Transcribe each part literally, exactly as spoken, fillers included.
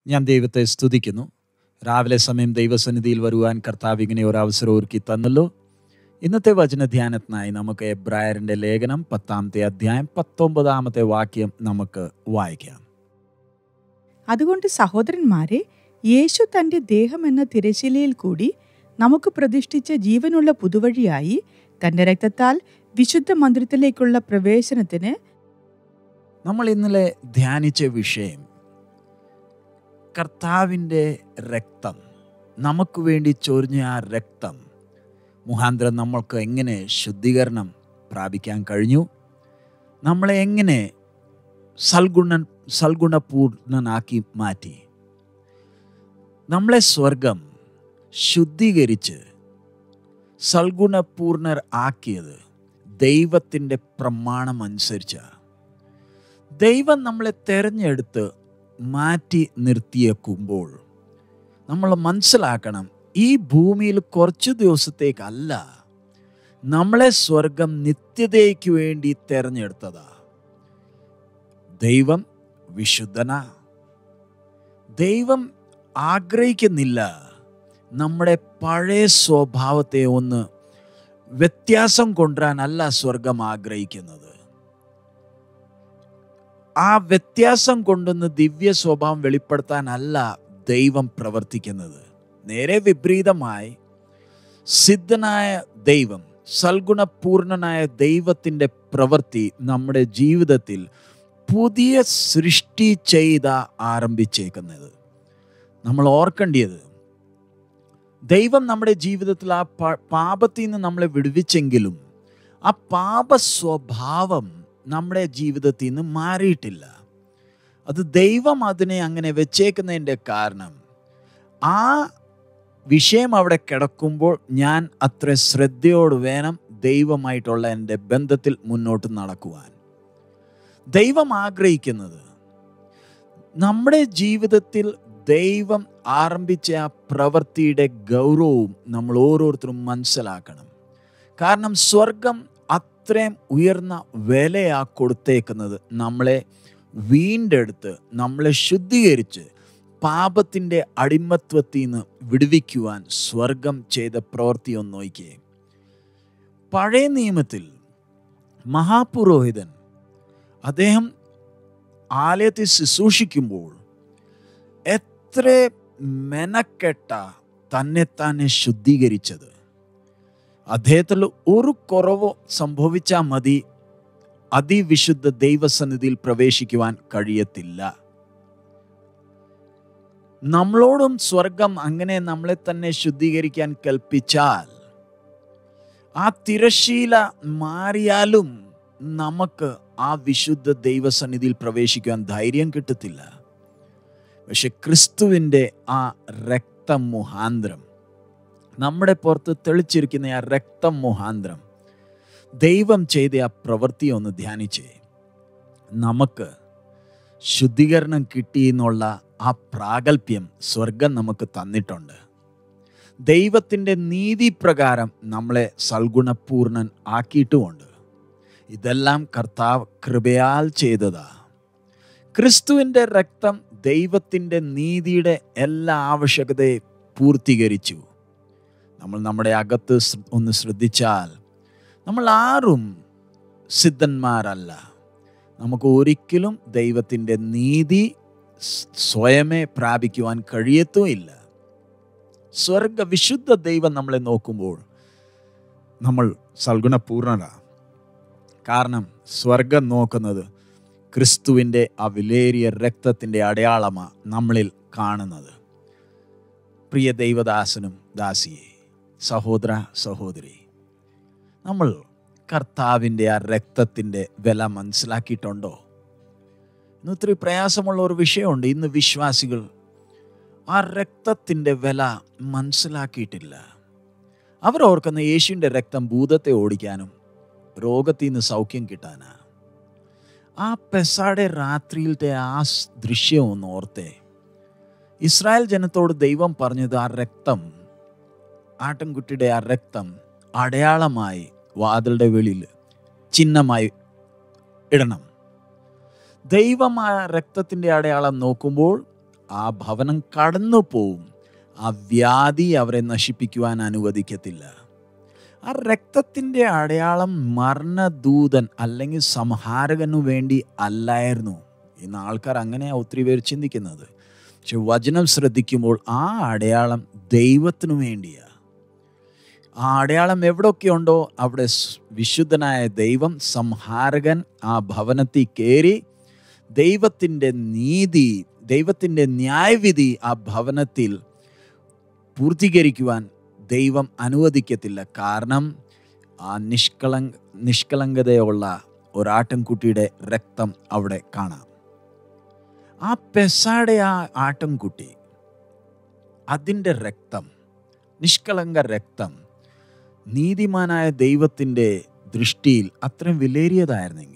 ഞാൻ ദൈവത്തെ സ്തുതിക്കുന്നു. രാവിലെ സമയം ദൈവസന്നിധിയിൽ വരുവാൻ കർത്താവ് ഇങ്ങനെ ഒരു അവസരം ഒരുക്കി തന്നല്ലോ. ഇന്നത്തെ വചനധ്യാനത്തിനായി നമുക്ക് എബ്രായരുടെ ലേഖനം പത്താമത്തെ അധ്യായം പത്തൊമ്പതാമത്തെ വാക്യം നമുക്ക് വായിക്കാം. അതുകൊണ്ട് സഹോദരന്മാരെ, യേശു തൻ്റെ ദേഹം എന്ന തിരശ്ശീലയിൽ കൂടി നമുക്ക് പ്രതിഷ്ഠിച്ച ജീവനുള്ള പുതുവഴിയായി തൻ്റെ രക്തത്താൽ വിശുദ്ധ മന്ദിരത്തിലേക്കുള്ള പ്രവേശനത്തിന് നമ്മൾ ഇന്നലെ ധ്യാനിച്ച വിഷയം കർത്താവിൻ്റെ രക്തം, നമുക്ക് വേണ്ടി ചൊരിഞ്ഞ ആ രക്തം മുഖാന്തരം നമ്മൾക്ക് എങ്ങനെ ശുദ്ധീകരണം പ്രാപിക്കാൻ കഴിഞ്ഞു, നമ്മളെ എങ്ങനെ സൽഗുണ സൽഗുണപൂർണനാക്കി മാറ്റി, നമ്മളെ സ്വർഗം ശുദ്ധീകരിച്ച് സൽഗുണപൂർണർ ആക്കിയത് ദൈവത്തിൻ്റെ പ്രമാണം അനുസരിച്ച. ദൈവം നമ്മളെ തിരഞ്ഞെടുത്ത് മാറ്റി നിർത്തിയേക്കുമ്പോൾ നമ്മൾ മനസ്സിലാക്കണം, ഈ ഭൂമിയിൽ കുറച്ച് ദിവസത്തേക്കല്ല, നമ്മളെ സ്വർഗം നിത്യതയ്ക്ക് വേണ്ടി തിരഞ്ഞെടുത്തതാ. ദൈവം വിശുദ്ധനാ. ദൈവം ആഗ്രഹിക്കുന്നില്ല നമ്മുടെ പഴയ സ്വഭാവത്തെ ഒന്ന് വ്യത്യാസം കൊണ്ടുവരാനല്ല സ്വർഗം ആഗ്രഹിക്കുന്നത്. ആ വ്യത്യാസം കൊണ്ടൊന്ന് ദിവ്യ സ്വഭാവം വെളിപ്പെടുത്താനല്ല ദൈവം പ്രവർത്തിക്കുന്നത്. നേരെ വിപരീതമായി സിദ്ധനായ ദൈവം, സൽഗുണപൂർണനായ ദൈവത്തിൻ്റെ പ്രവൃത്തി നമ്മുടെ ജീവിതത്തിൽ പുതിയ സൃഷ്ടി ചെയ്ത ആരംഭിച്ചേക്കുന്നത്. നമ്മൾ ഓർക്കേണ്ടത്, ദൈവം നമ്മുടെ ജീവിതത്തിൽ ആ പാപത്തിൽ നിന്ന് നമ്മളെ വിടുവിച്ചെങ്കിലും ആ പാപ സ്വഭാവം നമ്മുടെ ജീവിതത്തിൽ നിന്ന് മാറിയിട്ടില്ല. അത് ദൈവം അതിനെ അങ്ങനെ വെച്ചേക്കുന്നതിൻ്റെ കാരണം, ആ വിഷയം അവിടെ കിടക്കുമ്പോൾ ഞാൻ അത്ര ശ്രദ്ധയോട് വേണം ദൈവമായിട്ടുള്ള എൻ്റെ ബന്ധത്തിൽ മുന്നോട്ട് നടക്കുവാൻ. ദൈവം ആഗ്രഹിക്കുന്നത് നമ്മുടെ ജീവിതത്തിൽ ദൈവം ആരംഭിച്ച ആ പ്രവൃത്തിയുടെ ഗൗരവവും നമ്മൾ ഓരോരുത്തരും മനസ്സിലാക്കണം. കാരണം സ്വർഗം അത്രയും ഉയർന്ന വിലയാ കൊടുത്തേക്കുന്നത് നമ്മളെ വീണ്ടെടുത്ത് നമ്മളെ ശുദ്ധീകരിച്ച് പാപത്തിൻ്റെ അടിമത്വത്തിൽ നിന്ന് വിടുവിക്കുവാൻ സ്വർഗം ചെയ്ത പ്രവൃത്തി ഒന്ന് നോക്കിയേ. പഴയ നിയമത്തിൽ മഹാപുരോഹിതൻ അദ്ദേഹം ആലയത്തിൽ ശുശ്രൂഷിക്കുമ്പോൾ എത്ര മെനക്കെട്ട തന്നെ തന്നെ ശുദ്ധീകരിച്ചത്. അദ്ദേഹത്തിൽ ഒരു കുറവോ സംഭവിച്ചാൽ മതി, അതിവിശുദ്ധ ദൈവസന്നിധിയിൽ പ്രവേശിക്കുവാൻ കഴിയത്തില്ല. നമ്മളോടും സ്വർഗം അങ്ങനെ നമ്മളെ തന്നെ ശുദ്ധീകരിക്കാൻ കൽപ്പിച്ചാൽ, ആ തിരശ്ശീല മാറിയാലും നമുക്ക് ആ വിശുദ്ധ ദൈവസന്നിധിയിൽ പ്രവേശിക്കുവാൻ ധൈര്യം കിട്ടത്തില്ല. പക്ഷെ ക്രിസ്തുവിൻ്റെ ആ രക്തം മുഖാന്തരം, നമ്മുടെ പുറത്ത് തെളിച്ചിരിക്കുന്ന ആ രക്തം മുഖാന്തരം ദൈവം ചെയ്ത ആ പ്രവൃത്തി ഒന്ന് ധ്യാനിച്ചേ. നമുക്ക് ശുദ്ധീകരണം കിട്ടി എന്നുള്ള ആ പ്രാഗൽഭ്യം സ്വർഗം നമുക്ക് തന്നിട്ടുണ്ട്. ദൈവത്തിൻ്റെ നീതി പ്രകാരം നമ്മളെ സൽഗുണപൂർണൻ ആക്കിയിട്ടുമുണ്ട്. ഇതെല്ലാം കർത്താവ് കൃപയാൽ ചെയ്തതാ. ക്രിസ്തുവിൻ്റെ രക്തം ദൈവത്തിൻ്റെ നീതിയുടെ എല്ലാ ആവശ്യകതയെ പൂർത്തീകരിച്ചു. നമ്മൾ നമ്മുടെ അകത്ത് ഒന്ന് ശ്രദ്ധിച്ചാൽ, നമ്മൾ ആരും സിദ്ധന്മാരല്ല. നമുക്ക് ഒരിക്കലും ദൈവത്തിൻ്റെ നീതി സ്വയമേ പ്രാപിക്കുവാൻ കഴിയത്തുമില്ല. സ്വർഗ വിശുദ്ധ ദൈവം നമ്മളെ നോക്കുമ്പോൾ നമ്മൾ സൽഗുണപൂർണരാണ്. കാരണം സ്വർഗം നോക്കുന്നത് ക്രിസ്തുവിൻ്റെ ആ വിലയേറിയ രക്തത്തിൻ്റെ അടയാളമാണ് നമ്മളിൽ കാണുന്നത്. പ്രിയ ദൈവദാസനും ദാസിയെ, സഹോദര സഹോദരി, നമ്മൾ കർത്താവിൻ്റെ ആ രക്തത്തിൻ്റെ വില മനസ്സിലാക്കിയിട്ടുണ്ടോ? ഇന്ന് ഒത്തിരി പ്രയാസമുള്ള ഒരു വിഷയമുണ്ട്. ഇന്ന് വിശ്വാസികൾ ആ രക്തത്തിൻ്റെ വില മനസ്സിലാക്കിയിട്ടില്ല. അവരോർക്കുന്ന യേശുവിൻ്റെ രക്തം ഭൂതത്തെ ഓടിക്കാനും രോഗത്തിൽ നിന്ന് സൗഖ്യം കിട്ടാനാ. ആ പെസഹയുടെ രാത്രിയിലത്തെ ആ ദൃശ്യം ഒന്ന് ഓർത്തേ. ഇസ്രായേൽ ജനത്തോട് ദൈവം പറഞ്ഞത്, ആ രക്തം, ആട്ടിൻകുട്ടിയുടെ ആ രക്തം അടയാളമായി വാതിലുടെ വെളിയിൽ ചിഹ്നമായി ഇടണം. ദൈവം ആ രക്തത്തിൻ്റെ അടയാളം നോക്കുമ്പോൾ ആ ഭവനം കടന്നു പോവും. ആ വ്യാധി അവരെ നശിപ്പിക്കുവാൻ അനുവദിക്കത്തില്ല. ആ രക്തത്തിൻ്റെ അടയാളം മരണദൂതൻ അല്ലെങ്കിൽ സംഹാരകനു വേണ്ടി അല്ലായിരുന്നു. ഇന്ന് ആൾക്കാർ അങ്ങനെയാണ് ഒത്തിരി പേര് ചിന്തിക്കുന്നത്. പക്ഷെ വചനം ശ്രദ്ധിക്കുമ്പോൾ ആ അടയാളം ദൈവത്തിനു വേണ്ടിയാണ്. ആ അടയാളം എവിടെയൊക്കെ ഉണ്ടോ അവിടെ വിശുദ്ധനായ ദൈവം, സംഹാരകൻ ആ ഭവനത്തിൽ കയറി ദൈവത്തിൻ്റെ നീതി, ദൈവത്തിൻ്റെ ന്യായവിധി ആ ഭവനത്തിൽ പൂർത്തീകരിക്കുവാൻ ദൈവം അനുവദിക്കത്തില്ല. കാരണം ആ നിഷ്കളങ്ക നിഷ്കളങ്കതയുള്ള ഒരാട്ടിൻകുട്ടിയുടെ രക്തം അവിടെ കാണാം. ആ പെസയുടെ ആ ആട്ടിൻകുട്ടി, അതിൻ്റെ രക്തം, നിഷ്കളങ്ക രക്തം നീതിമാനായ ദൈവത്തിൻ്റെ ദൃഷ്ടിയിൽ അത്രയും വിലയേറിയതായിരുന്നെങ്കിൽ,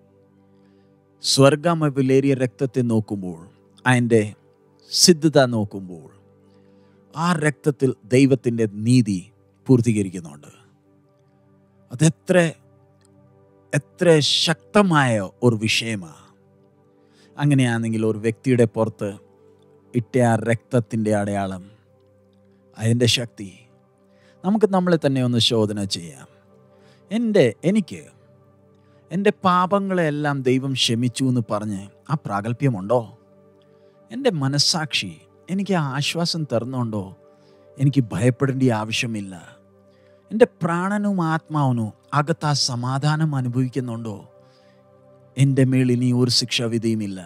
സ്വർഗം വിലയേറിയ രക്തത്തെ നോക്കുമ്പോൾ, അതിൻ്റെ സിദ്ധത നോക്കുമ്പോൾ, ആ രക്തത്തിൽ ദൈവത്തിൻ്റെ നീതി പൂർത്തീകരിക്കുന്നുണ്ട്. അതെത്ര എത്ര ശക്തമായ ഒരു വിഷയമാണ്. അങ്ങനെയാണെങ്കിൽ ഒരു വ്യക്തിയുടെ പുറത്ത് ഇട്ട ആ രക്തത്തിൻ്റെ അടയാളം, അതിൻ്റെ ശക്തി, നമുക്ക് നമ്മളെ തന്നെ ഒന്ന് ശോധന ചെയ്യാം. എൻ്റെ എനിക്ക് എൻ്റെ പാപങ്ങളെല്ലാം ദൈവം ക്ഷമിച്ചു എന്ന് പറഞ്ഞ് ആ പ്രാഗൽഭ്യമുണ്ടോ? എൻ്റെ മനസ്സാക്ഷി എനിക്ക് ആ ആശ്വാസം തരുന്നുണ്ടോ? എനിക്ക് ഭയപ്പെടേണ്ട ആവശ്യമില്ല. എൻ്റെ പ്രാണനും ആത്മാവിനും അകത്ത് ആ സമാധാനം അനുഭവിക്കുന്നുണ്ടോ? എൻ്റെ മേൽ ഇനി ഒരു ശിക്ഷാവിധിയുമില്ല.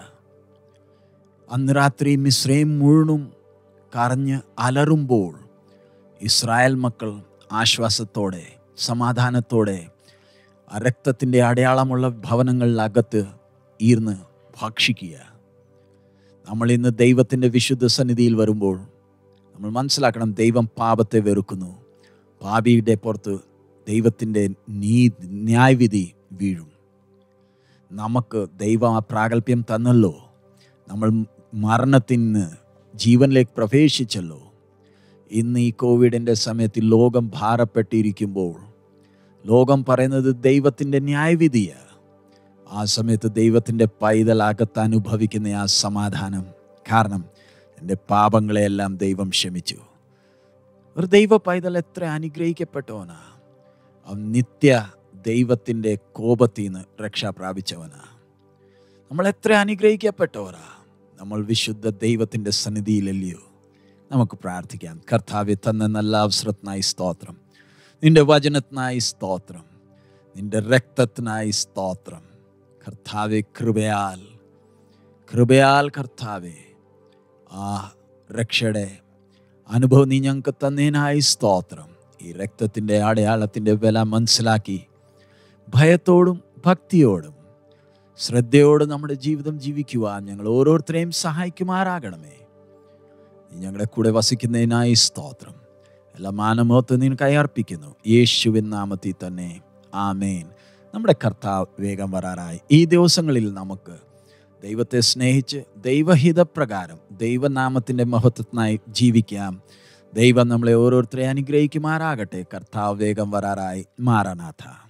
അന്ന് രാത്രി മിസ്രൈം മുഴുവനും കരഞ്ഞ് അലറുമ്പോൾ ഇസ്രായേൽ മക്കൾ ആശ്വാസത്തോടെ സമാധാനത്തോടെ ആ രക്തത്തിൻ്റെ അടയാളമുള്ള ഭവനങ്ങളിലകത്ത് ഈർന്ന് ഭക്ഷിക്കുക. നമ്മൾ ഇന്ന് ദൈവത്തിൻ്റെ വിശുദ്ധ സന്നിധിയിൽ വരുമ്പോൾ നമ്മൾ മനസ്സിലാക്കണം, ദൈവം പാപത്തെ വെറുക്കുന്നു. പാപിയുടെ പുറത്ത് ദൈവത്തിൻ്റെ നീ ന്യായവിധി വീഴും. നമുക്ക് ദൈവം ആ പ്രാഗൽഭ്യം തന്നല്ലോ. നമ്മൾ മരണത്തിന് ജീവനിലേക്ക് പ്രവേശിച്ചല്ലോ. ഇന്ന് ഈ കോവിഡിൻ്റെ സമയത്ത് ലോകം ഭാരപ്പെട്ടിരിക്കുമ്പോൾ ലോകം പറയുന്നത് ദൈവത്തിൻ്റെ ന്യായവിധിയാണ്. ആ സമയത്ത് ദൈവത്തിൻ്റെ പൈതലകത്ത് അനുഭവിക്കുന്ന ആ സമാധാനം, കാരണം എൻ്റെ പാപങ്ങളെയെല്ലാം ദൈവം ക്ഷമിച്ചു. ഒരു ദൈവ പൈതൽ എത്ര അനുഗ്രഹിക്കപ്പെട്ടവനാ. അവൻ നിത്യ ദൈവത്തിൻ്റെ കോപത്തിൽ നിന്ന് രക്ഷ പ്രാപിച്ചവനാ. നമ്മൾ എത്ര അനുഗ്രഹിക്കപ്പെട്ടവരാ. നമ്മൾ വിശുദ്ധ ദൈവത്തിൻ്റെ സന്നിധിയിലല്ലയോ. നമുക്ക് പ്രാർത്ഥിക്കാം. കർത്താവെ, തന്ന നല്ല അവസരത്തിനായി സ്തോത്രം. നിൻ്റെ വചനത്തിനായി സ്തോത്രം. നിൻ്റെ രക്തത്തിനായി സ്തോത്രം. കർത്താവെ, കൃപയാൽ കൃപയാൽ കർത്താവെ ആ രക്ഷയുടെ അനുഭവം നീ ഞങ്ങൾക്ക് തന്നതിനായി സ്തോത്രം. ഈ രക്തത്തിൻ്റെ അടയാളത്തിൻ്റെ വില മനസ്സിലാക്കി ഭയത്തോടും ഭക്തിയോടും ശ്രദ്ധയോടും നമ്മുടെ ജീവിതം ജീവിക്കുവാൻ ഞങ്ങൾ ഓരോരുത്തരെയും സഹായിക്കുമാറാകണമേ. നീ ഞങ്ങളുടെ കൂടെ വസിക്കുന്നതിനായി സ്തോത്രം. എല്ലാ മാനമഹത്വം നീ കൈയർപ്പിക്കുന്നു യേശുവിൻ നാമത്തിൽ തന്നെ, ആമേൻ. നമ്മുടെ കർത്താവ് വേഗം വരാറായി. ഈ ദിവസങ്ങളിൽ നമുക്ക് ദൈവത്തെ സ്നേഹിച്ച് ദൈവഹിതപ്രകാരം ദൈവനാമത്തിൻ്റെ മഹത്വത്തിനായി ജീവിക്കാം. ദൈവം നമ്മളെ ഓരോരുത്തരെ അനുഗ്രഹിക്കുമാറാകട്ടെ. കർത്താവ് വേഗം വരാറായി. മാറനാഥ.